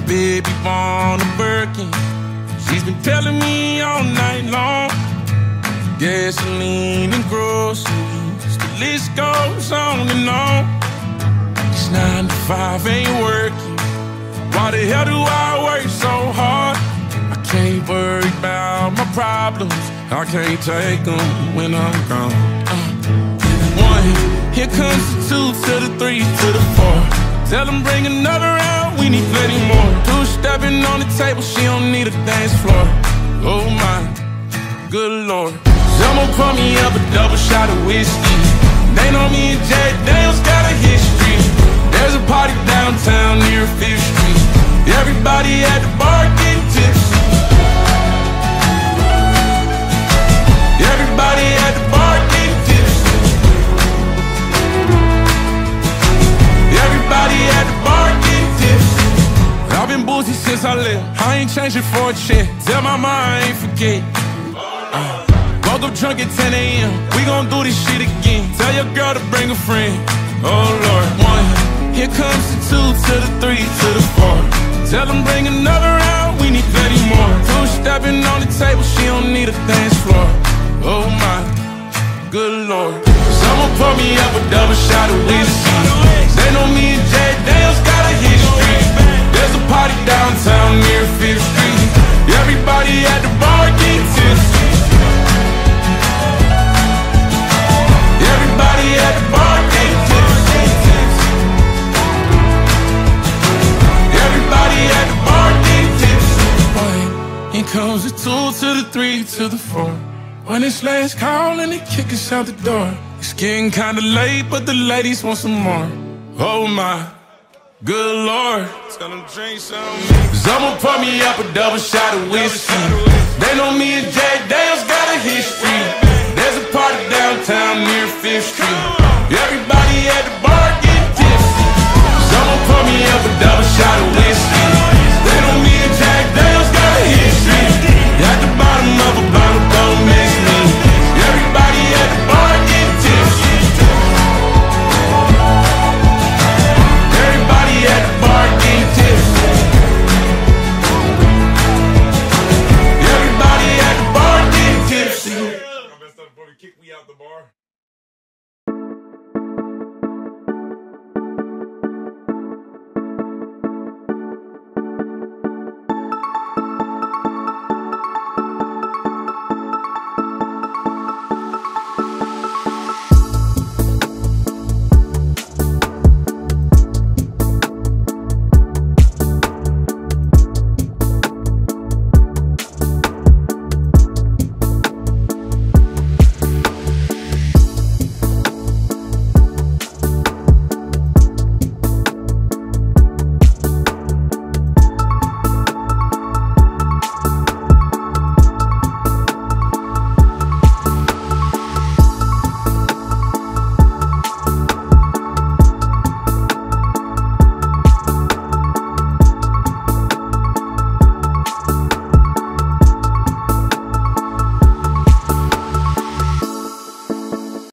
baby want a Birkin. She's been telling me all night long. Gasoline and groceries, the list goes on and on. This 9 to 5 ain't working. Why the hell do I work so hard? I can't worry about my problems. I can't take them when I'm gone. 1, here comes the 2 to the 3 to the 4. Tell them bring another round, we need plenty more. 2 stepping on the table, she don't need a dance floor. Oh my, good Lord. Someone pour me up a double shot of whiskey. They know me and Jack Daniels got a history. There's a party downtown near 5th Street. Everybody at the bar getting tipsy. Everybody at the bar getting tipsy. Everybody at the bar getting tipsy. I've been Boozey since I left. I ain't changing for a check. Tell my mom I ain't forget. Woke up drunk at 10 a.m. We gon' do this shit again. Tell your girl to bring a friend. Oh Lord. 1, here comes the 2 to the 3 to the 4. Tell them bring another round, we need plenty more. 2 stepping on the table, she don't need a dance floor. Oh my, good Lord. Someone pour me up a double shot of whiskey. They know me and Jack Daniels got a history. There's a party downtown near 5th Street. Everybody at the bar getting tipsy. Everybody at the bar getting tipsy. Everybody at the bar getting tipsy. Here comes the 2 to the 3 to the 4. When it's last call and they kick us out the door. It's getting kinda late, but the ladies want some more. Oh my, good Lord. Tell them drink some. Someone pour me up a double shot of whiskey. They know me and Jay